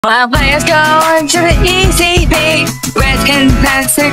While players go to the ECP, Reds can pass the